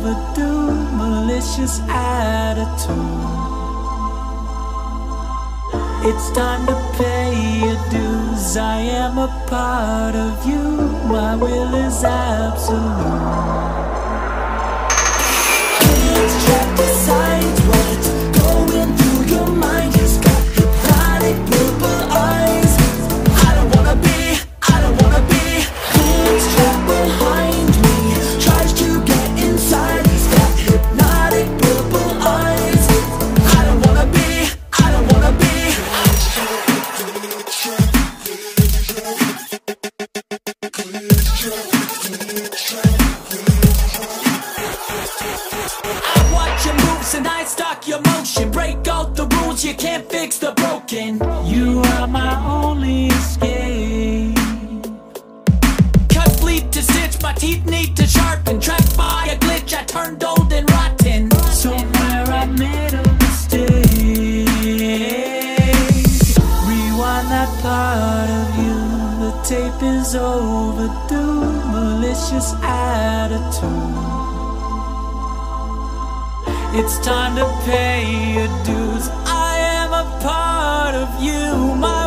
overdue, malicious attitude. It's time to pay your dues. I am a part of you. My will is absolute. Can't check the signs. What's going through your mind? He's got hypnotic purple eyes. I don't wanna be. Hands trapped behind me. Tries to get inside. He's got hypnotic purple eyes. I don't wanna be. I watch your moves and I stalk your motion. Break all the rules, you can't fix the broken. You are my only escape. Cut sleep to stitch, my teeth need to sharpen. Trapped by a glitch, I turned old and rotten. Somewhere I made a mistake. Rewind that part of you. The tape is overdue. Malicious attitude. It's time to pay your dues. I am a part of you.